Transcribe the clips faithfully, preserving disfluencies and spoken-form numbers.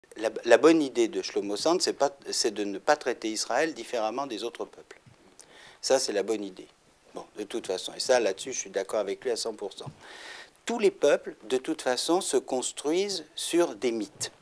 La, la bonne idée de Shlomo Sand, c'est de ne pas traiter Israël différemment des autres peuples. Ça, c'est la bonne idée. Bon, de toute façon. Et ça, là-dessus, je suis d'accord avec lui à cent pour cent. Tous les peuples, de toute façon, se construisent sur des mythes.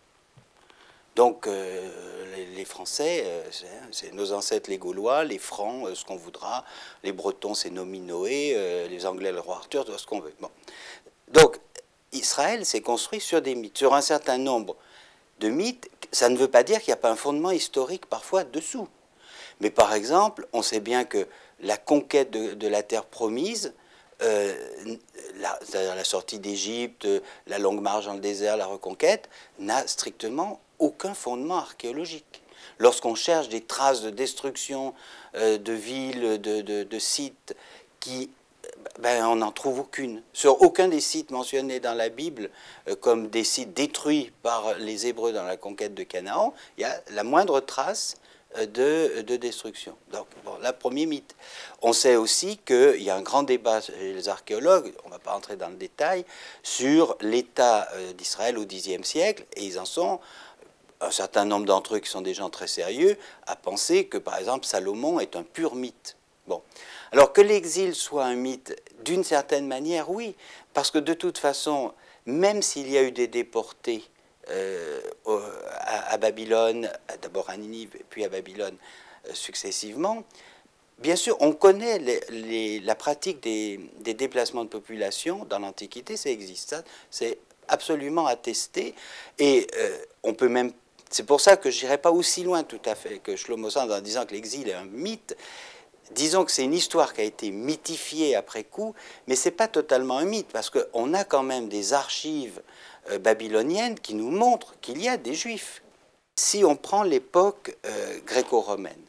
Donc, euh, les, les Français, euh, c'est nos ancêtres les Gaulois, les Francs, euh, ce qu'on voudra, les Bretons, c'est Nominoé, euh, les Anglais, le roi Arthur, ce qu'on veut. Bon. Donc, Israël s'est construit sur des mythes, sur un certain nombre de mythes. Ça ne veut pas dire qu'il n'y a pas un fondement historique parfois dessous. Mais par exemple, on sait bien que la conquête de, de la terre promise, euh, la, la sortie d'Égypte, la longue marche dans le désert, la reconquête, n'a strictement aucun fondement archéologique. Lorsqu'on cherche des traces de destruction euh, de villes, de, de, de sites, qui, ben, on n'en trouve aucune. Sur aucun des sites mentionnés dans la Bible euh, comme des sites détruits par les Hébreux dans la conquête de Canaan, il y a la moindre trace De, de destruction. Donc, bon, là, premier mythe. On sait aussi qu'il y a un grand débat chez les archéologues, on ne va pas entrer dans le détail, sur l'état d'Israël au dixième siècle, et ils en sont, un certain nombre d'entre eux qui sont des gens très sérieux, à penser que, par exemple, Salomon est un pur mythe. Bon. Alors, que l'exil soit un mythe, d'une certaine manière, oui, parce que de toute façon, même s'il y a eu des déportés, Euh, à, à Babylone, d'abord à Ninive, puis à Babylone euh, successivement. Bien sûr, on connaît les, les, la pratique des, des déplacements de population dans l'Antiquité, ça existe, ça, c'est absolument attesté, et euh, on peut même, c'est pour ça que je n'irai pas aussi loin tout à fait que Shlomo Sand en disant que l'exil est un mythe. Disons que c'est une histoire qui a été mythifiée après coup, mais ce n'est pas totalement un mythe, parce qu'on a quand même des archives euh, babyloniennes qui nous montrent qu'il y a des Juifs. Si on prend l'époque euh, gréco-romaine,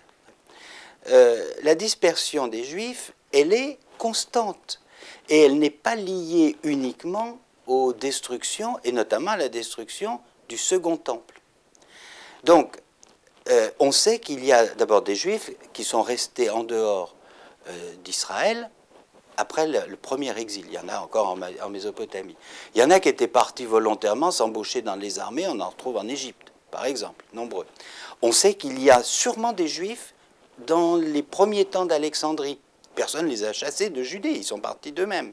euh, la dispersion des Juifs, elle est constante, et elle n'est pas liée uniquement aux destructions, et notamment à la destruction du Second Temple. Donc, Euh, on sait qu'il y a d'abord des Juifs qui sont restés en dehors euh, d'Israël après le, le premier exil. Il y en a encore en, en Mésopotamie. Il y en a qui étaient partis volontairement s'embaucher dans les armées. On en retrouve en Égypte, par exemple, nombreux. On sait qu'il y a sûrement des Juifs dans les premiers temps d'Alexandrie. Personne ne les a chassés de Judée. Ils sont partis d'eux-mêmes.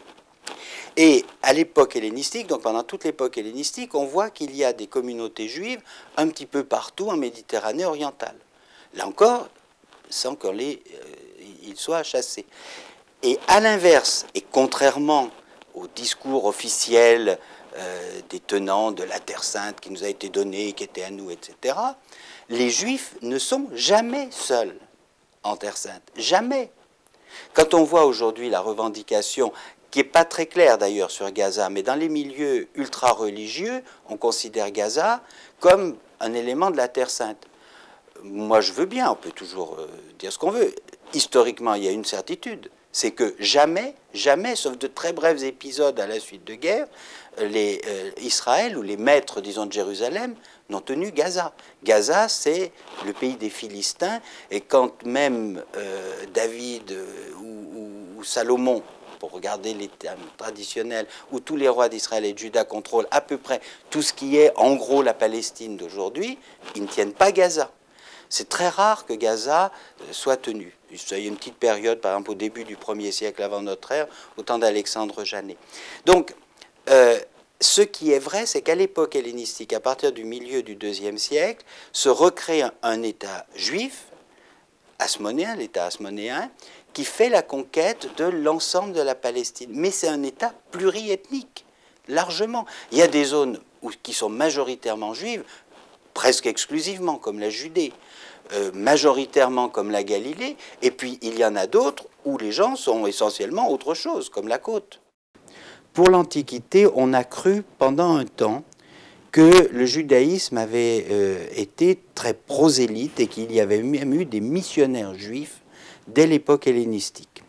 Et à l'époque hellénistique, donc pendant toute l'époque hellénistique, on voit qu'il y a des communautés juives un petit peu partout en Méditerranée orientale. Là encore, sans qu'ils euh, soient chassés. Et à l'inverse, et contrairement au discours officiel euh, des tenants de la Terre Sainte qui nous a été donnée, qui était à nous, et cetera, les Juifs ne sont jamais seuls en Terre Sainte. Jamais. Quand on voit aujourd'hui la revendication qui n'est pas très clair d'ailleurs sur Gaza, mais dans les milieux ultra-religieux, on considère Gaza comme un élément de la Terre Sainte. Moi, je veux bien, on peut toujours euh, dire ce qu'on veut. Historiquement, il y a une certitude, c'est que jamais, jamais, sauf de très brefs épisodes à la suite de guerre, les, euh, Israël ou les maîtres, disons, de Jérusalem n'ont tenu Gaza. Gaza, c'est le pays des Philistins, et quand même euh, David euh, ou, ou Salomon, pour regarder les termes traditionnels, où tous les rois d'Israël et de Juda contrôlent à peu près tout ce qui est, en gros, la Palestine d'aujourd'hui, ils ne tiennent pas Gaza. C'est très rare que Gaza soit tenu. Il y a une petite période, par exemple, au début du premier siècle avant notre ère, au temps d'Alexandre Janet. Donc, euh, ce qui est vrai, c'est qu'à l'époque hellénistique, à partir du milieu du deuxième siècle, se recrée un, un État juif, hasmonéen, l'État hasmonéen, qui fait la conquête de l'ensemble de la Palestine. Mais c'est un État pluriethnique, largement. Il y a des zones où, qui sont majoritairement juives, presque exclusivement, comme la Judée, euh, majoritairement comme la Galilée, et puis il y en a d'autres où les gens sont essentiellement autre chose, comme la côte. Pour l'Antiquité, on a cru pendant un temps que le judaïsme avait euh, été très prosélyte et qu'il y avait même eu des missionnaires juifs dès l'époque hellénistique.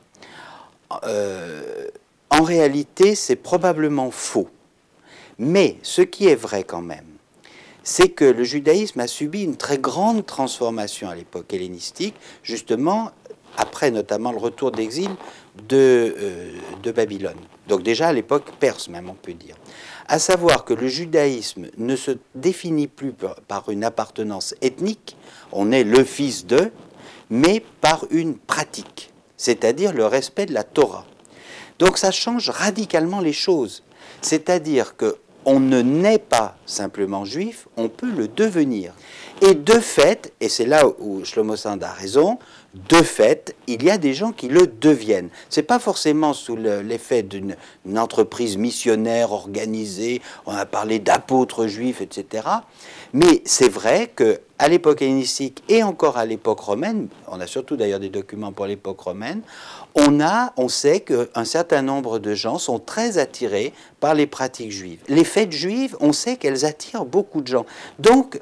Euh, en réalité, c'est probablement faux. Mais ce qui est vrai quand même, c'est que le judaïsme a subi une très grande transformation à l'époque hellénistique, justement après notamment le retour d'exil de, euh, de Babylone. Donc déjà à l'époque perse même, on peut dire. À savoir que le judaïsme ne se définit plus par une appartenance ethnique, on est le fils de, mais par une pratique, c'est-à-dire le respect de la Torah. Donc ça change radicalement les choses. C'est-à-dire qu'on ne naît pas simplement juif, on peut le devenir. Et de fait, et c'est là où Shlomo Sand a raison, de fait, il y a des gens qui le deviennent. Ce n'est pas forcément sous l'effet d'une entreprise missionnaire organisée, on a parlé d'apôtres juifs, et cetera. Mais c'est vrai qu'à l'époque hellénistique et encore à l'époque romaine, on a surtout d'ailleurs des documents pour l'époque romaine, on, a, on sait qu'un certain nombre de gens sont très attirés par les pratiques juives. Les fêtes juives, on sait qu'elles attirent beaucoup de gens. Donc,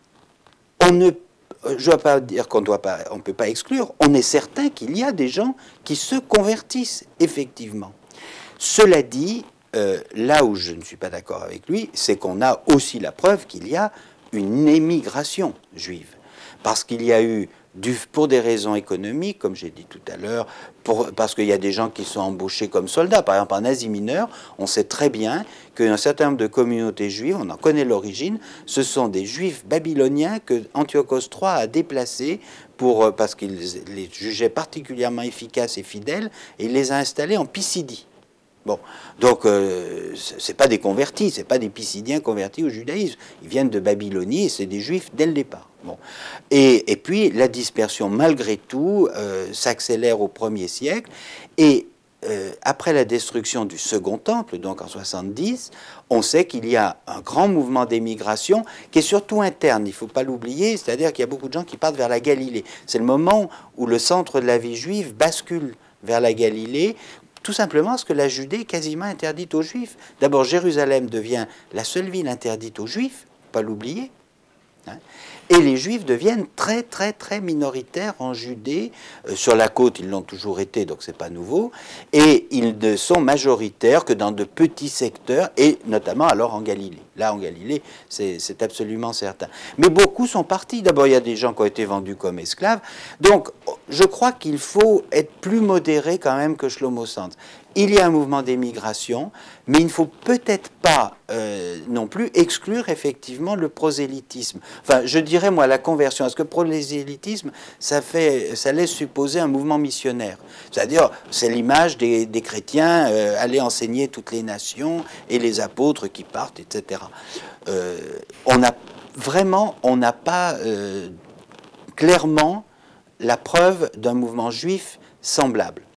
on ne je ne dois pas dire qu'on doit pas, on ne peut pas exclure, on est certain qu'il y a des gens qui se convertissent, effectivement. Cela dit, euh, là où je ne suis pas d'accord avec lui, c'est qu'on a aussi la preuve qu'il y a une émigration juive. Parce qu'il y a eu, du, pour des raisons économiques, comme j'ai dit tout à l'heure, parce qu'il y a des gens qui sont embauchés comme soldats. Par exemple, en Asie mineure, on sait très bien qu'un certain nombre de communautés juives, on en connaît l'origine, ce sont des juifs babyloniens que Antiochos trois a déplacés pour, parce qu'il les jugeait particulièrement efficaces et fidèles, et il les a installés en Pisidie. Bon, donc euh, c'est pas des convertis, c'est pas des Pisidiens convertis au judaïsme. Ils viennent de Babylonie et c'est des juifs dès le départ. Bon, et, et puis la dispersion malgré tout euh, s'accélère au premier siècle et euh, après la destruction du second temple, donc en soixante-dix, on sait qu'il y a un grand mouvement d'émigration qui est surtout interne. Il ne faut pas l'oublier, c'est-à-dire qu'il y a beaucoup de gens qui partent vers la Galilée. C'est le moment où le centre de la vie juive bascule vers la Galilée. Tout simplement parce que la Judée est quasiment interdite aux Juifs. D'abord, Jérusalem devient la seule ville interdite aux Juifs, pas l'oublier. Hein. Et les Juifs deviennent très, très, très minoritaires en Judée. Euh, sur la côte, ils l'ont toujours été, donc c'est pas nouveau. Et ils ne sont majoritaires que dans de petits secteurs, et notamment alors en Galilée. Là, en Galilée, c'est absolument certain. Mais beaucoup sont partis. D'abord, il y a des gens qui ont été vendus comme esclaves. Donc, je crois qu'il faut être plus modéré quand même que Shlomo Sand. Il y a un mouvement d'émigration, mais il ne faut peut-être pas euh, non plus exclure effectivement le prosélytisme. Enfin, je dirais, moi, la conversion. Parce que le prosélytisme, ça, fait, ça laisse supposer un mouvement missionnaire. C'est-à-dire, c'est l'image des, des chrétiens euh, aller enseigner toutes les nations et les apôtres qui partent, et cetera. Euh, on a vraiment, on n'a pas euh, clairement la preuve d'un mouvement juif semblable.